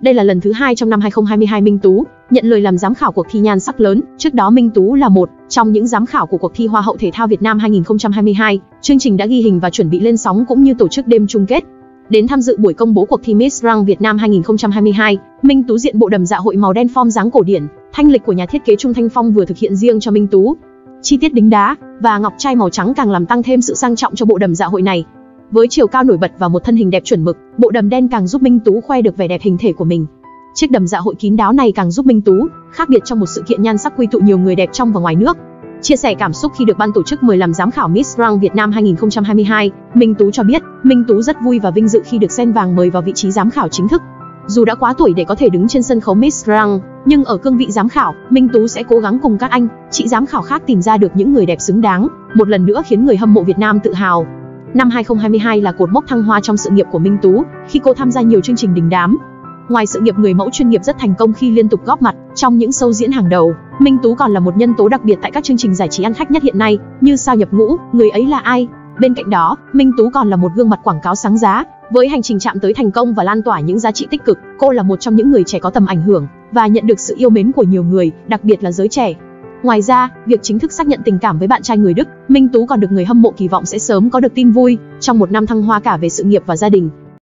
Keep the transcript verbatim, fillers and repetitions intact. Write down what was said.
Đây là lần thứ hai trong năm hai không hai hai Minh Tú nhận lời làm giám khảo cuộc thi nhan sắc lớn. Trước đó Minh Tú là một trong những giám khảo của cuộc thi Hoa hậu Thể thao Việt Nam hai không hai hai. Chương trình đã ghi hình và chuẩn bị lên sóng cũng như tổ chức đêm chung kết. Đến tham dự buổi công bố cuộc thi Miss Grand Việt Nam hai không hai hai, Minh Tú diện bộ đầm dạ hội màu đen form dáng cổ điển, thanh lịch của nhà thiết kế Trung Thanh Phong vừa thực hiện riêng cho Minh Tú. Chi tiết đính đá và ngọc trai màu trắng càng làm tăng thêm sự sang trọng cho bộ đầm dạ hội này. Với chiều cao nổi bật và một thân hình đẹp chuẩn mực, bộ đầm đen càng giúp Minh Tú khoe được vẻ đẹp hình thể của mình. Chiếc đầm dạ hội kín đáo này càng giúp Minh Tú khác biệt trong một sự kiện nhan sắc quy tụ nhiều người đẹp trong và ngoài nước. Chia sẻ cảm xúc khi được ban tổ chức mời làm giám khảo Miss Grand Việt Nam hai không hai hai, Minh Tú cho biết, Minh Tú rất vui và vinh dự khi được Sen Vàng mời vào vị trí giám khảo chính thức. Dù đã quá tuổi để có thể đứng trên sân khấu Miss Grand, nhưng ở cương vị giám khảo, Minh Tú sẽ cố gắng cùng các anh, chị giám khảo khác tìm ra được những người đẹp xứng đáng, một lần nữa khiến người hâm mộ Việt Nam tự hào. Năm hai không hai hai là cột mốc thăng hoa trong sự nghiệp của Minh Tú, khi cô tham gia nhiều chương trình đình đám. Ngoài sự nghiệp người mẫu chuyên nghiệp rất thành công khi liên tục góp mặt trong những show diễn hàng đầu, Minh Tú còn là một nhân tố đặc biệt tại các chương trình giải trí ăn khách nhất hiện nay, như Sao nhập ngũ, Người ấy là ai. Bên cạnh đó, Minh Tú còn là một gương mặt quảng cáo sáng giá, với hành trình chạm tới thành công và lan tỏa những giá trị tích cực. Cô là một trong những người trẻ có tầm ảnh hưởng và nhận được sự yêu mến của nhiều người, đặc biệt là giới trẻ. Ngoài ra, việc chính thức xác nhận tình cảm với bạn trai người Đức, Minh Tú còn được người hâm mộ kỳ vọng sẽ sớm có được tin vui trong một năm thăng hoa cả về sự nghiệp và gia đình.